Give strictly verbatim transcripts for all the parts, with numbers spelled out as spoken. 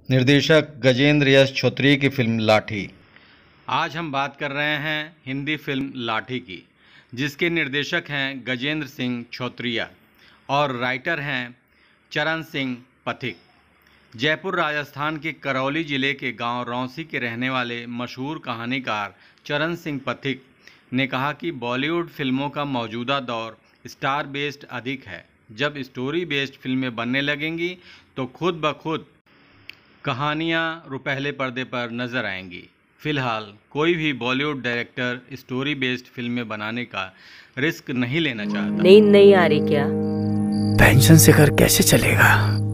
निर्देशक गजेंद्र यश छोत्रिय की फिल्म लाठी। आज हम बात कर रहे हैं हिंदी फिल्म लाठी की, जिसके निर्देशक हैं गजेंद्र सिंह छोत्रिय और राइटर हैं चरण सिंह पथिक। जयपुर राजस्थान के करौली जिले के गांव रौंसी के रहने वाले मशहूर कहानीकार चरण सिंह पथिक ने कहा कि बॉलीवुड फिल्मों का मौजूदा दौर स्टार बेस्ड अधिक है। जब स्टोरी बेस्ड फिल्में बनने लगेंगी तो खुद ब खुद कहानियाँ रुपहले पर्दे पर नजर आएंगी। फिलहाल कोई भी बॉलीवुड डायरेक्टर स्टोरी बेस्ड फिल्में बनाने का रिस्क नहीं लेना चाहता। नींद नहीं आ रही क्या? पेंशन से घर कैसे चलेगा?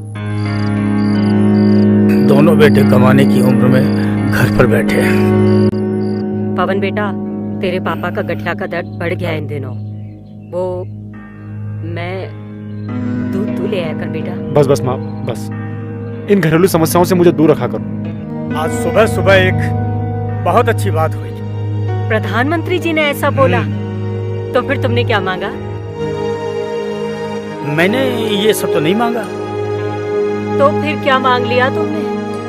दोनों बेटे कमाने की उम्र में घर पर बैठे हैं। पवन बेटा, तेरे पापा का गठिया का दर्द बढ़ गया इन दिनों। वो मैं दूध तू ले आया कर बेटा। बस बस माँ, बस इन घरेलू समस्याओं से मुझे दूर रखा करो। आज सुबह सुबह एक बहुत अच्छी बात हुई। प्रधानमंत्री जी ने ऐसा बोला तो फिर तुमने क्या मांगा? मैंने ये सब तो नहीं मांगा। तो फिर क्या मांग लिया तुमने?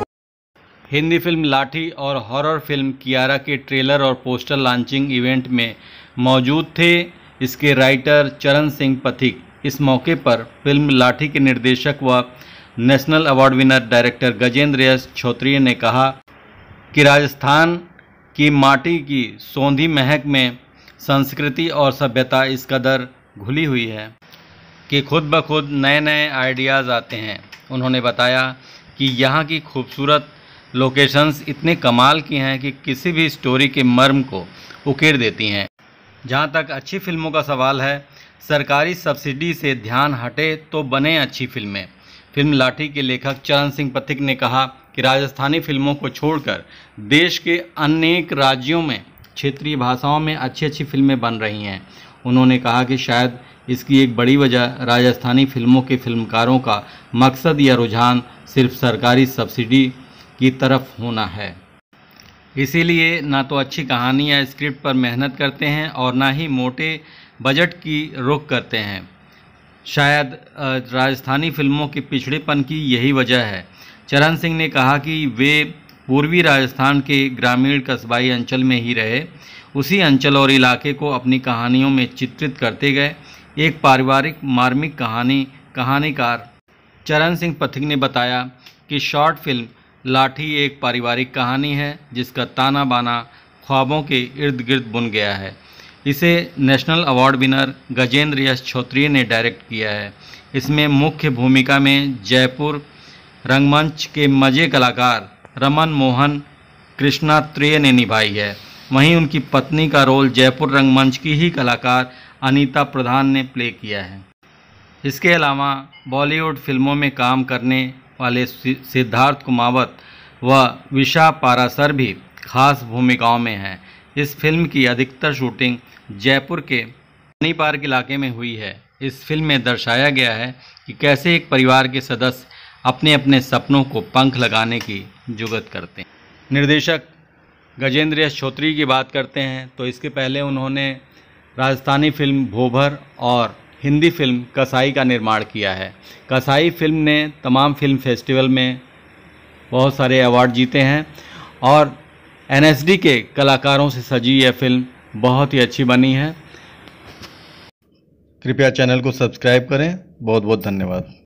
हिंदी फिल्म लाठी और हॉरर फिल्म कियारा के ट्रेलर और पोस्टर लॉन्चिंग इवेंट में मौजूद थे इसके राइटर चरण सिंह पथिक। इस मौके पर फिल्म लाठी के निर्देशक व national award winner director Gajendra Yash Shrotriya ने कहा कि राजस्थान की माटी की सौंधी महक में संस्कृति और सभ्यता इस कदर घुली हुई है कि खुद ब खुद नए नए आइडियाज़ आते हैं। उन्होंने बताया कि यहाँ की खूबसूरत लोकेशंस इतने कमाल की हैं कि किसी भी स्टोरी के मर्म को उकेर देती हैं। जहाँ तक अच्छी फिल्मों का सवाल है, सरकारी सब्सिडी से ध्यान हटे तो बने अच्छी फिल्में। फिल्म लाठी के लेखक चरण सिंह पथिक ने कहा कि राजस्थानी फिल्मों को छोड़कर देश के अनेक राज्यों में क्षेत्रीय भाषाओं में अच्छी अच्छी फिल्में बन रही हैं। उन्होंने कहा कि शायद इसकी एक बड़ी वजह राजस्थानी फिल्मों के फिल्मकारों का मकसद या रुझान सिर्फ सरकारी सब्सिडी की तरफ होना है। इसीलिए ना तो अच्छी कहानी या स्क्रिप्ट पर मेहनत करते हैं और ना ही मोटे बजट की रुख करते हैं। शायद राजस्थानी फिल्मों के पिछड़ेपन की यही वजह है। चरण सिंह ने कहा कि वे पूर्वी राजस्थान के ग्रामीण कस्बाई अंचल में ही रहे, उसी अंचल और इलाके को अपनी कहानियों में चित्रित करते गए। एक पारिवारिक मार्मिक कहानी कहानीकार चरण सिंह पथिक ने बताया कि शॉर्ट फिल्म लाठी एक पारिवारिक कहानी है जिसका ताना बाना ख्वाबों के इर्द गिर्द बुन गया है। इसे national award winner Gajendra Yash Shrotriya ने डायरेक्ट किया है। इसमें मुख्य भूमिका में जयपुर रंगमंच के मजे कलाकार रमन मोहन कृष्णात्रेय ने निभाई है। वहीं उनकी पत्नी का रोल जयपुर रंगमंच की ही कलाकार अनीता प्रधान ने प्ले किया है। इसके अलावा बॉलीवुड फिल्मों में काम करने वाले सिद्धार्थ कुमावत व विशा पारासर भी खास भूमिकाओं में हैं। इस फिल्म की अधिकतर शूटिंग जयपुर के रानी पार्क इलाके में हुई है। इस फिल्म में दर्शाया गया है कि कैसे एक परिवार के सदस्य अपने अपने सपनों को पंख लगाने की जुगत करते हैं। निर्देशक गजेंद्र यश छोत्रिय की बात करते हैं तो इसके पहले उन्होंने राजस्थानी फिल्म भोभर और हिंदी फिल्म कसाई का निर्माण किया है। कसाई फिल्म ने तमाम फिल्म फेस्टिवल में बहुत सारे अवार्ड जीते हैं और एन एस डी के कलाकारों से सजी यह फिल्म बहुत ही अच्छी बनी है। कृपया चैनल को सब्सक्राइब करें। बहुत बहुत धन्यवाद।